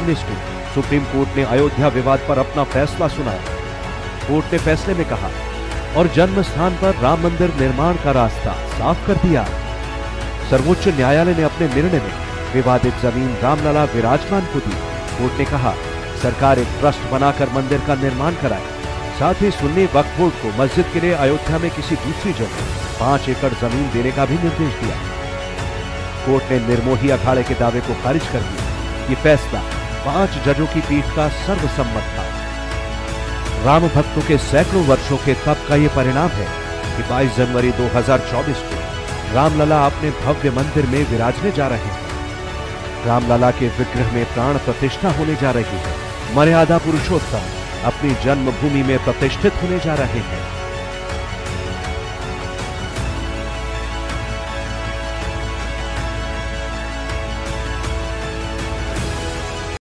2019 को supreme court ने अयोध्या विवाद पर अपना फैसला सुनाया। कोर्ट ने फैसले में कहा, और जन्म स्थान पर राम मंदिर निर्माण का रास्ता साफ कर दिया। सर्वोच्च न्यायालय ने अपने निर्णय में विवादित जमीन रामलला विराजमान को दी। कोर्ट ने कहा, सरकार एक ट्रस्ट बनाकर मंदिर का निर्माण कराए। साथ ही सुन्नी वक्फ बोर्ड को मस्जिद के लिए अयोध्या में किसी दूसरी जगह 5 एकड़ जमीन देने का भी निर्देश दिया। कोर्ट ने निर्मोही अखाड़े के दावे को खारिज कर दिया। ये फैसला 5 जजों की पीठ का सर्वसम्मत था। राम भक्तों के सैकड़ों वर्षों के तप का ये परिणाम है कि 22 जनवरी 2024 को रामलला अपने भव्य मंदिर में विराजने जा रहे हैं। रामलला के विग्रह में प्राण प्रतिष्ठा होने जा रही है। मर्यादा पुरुषोत्तम अपनी जन्मभूमि में प्रतिष्ठित होने जा रहे हैं।